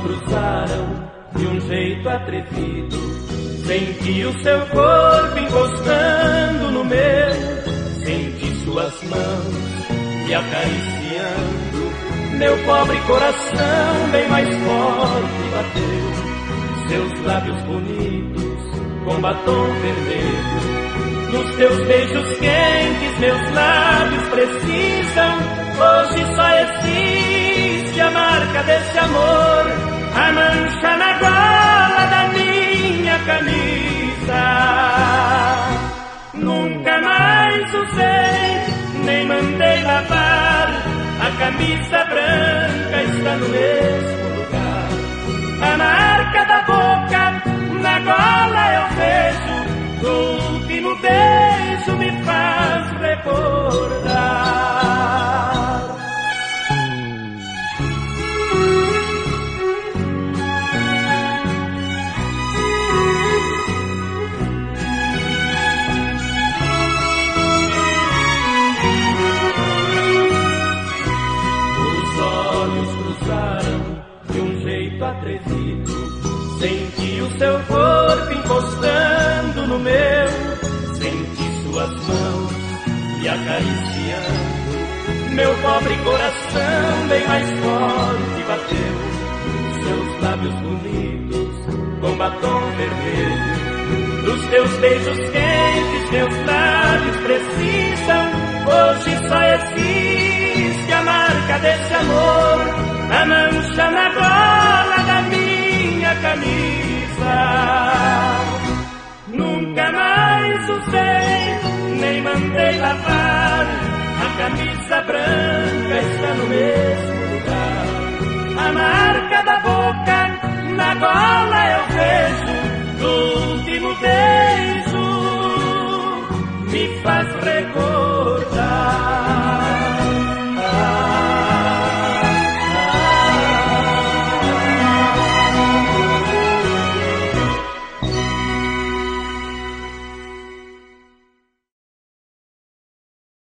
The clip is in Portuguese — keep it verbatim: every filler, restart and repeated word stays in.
cruzaram de um jeito atrevido. Senti o seu corpo encostando no meu, senti suas mãos me acariciando. Meu pobre coração bem mais forte bateu. Seus lábios bonitos com batom vermelho. Nos teus beijos quentes meus lábios precisam. Hoje só existe a marca desse amor, a mancha na gola da minha camisa. Nunca mais usei, nem mandei lavar. A camisa branca está no mesmo lugar. A marca da boca na gola eu vejo. O último beijo me faz recordar. Os olhos cruzaram de um jeito atrevido. Senti o seu corpo encostando no meu, senti suas mãos me acariciando. Meu pobre coração bem mais forte bateu. Seus lábios bonitos com batom vermelho. Dos teus beijos quentes meus lábios precisam. Hoje só existe a marca desse amor, a mancha na gola da minha camisa. Nunca mais usei, nem mandei lavar. A camisa branca está no mesmo lugar. A marca da boca na gola eu vejo.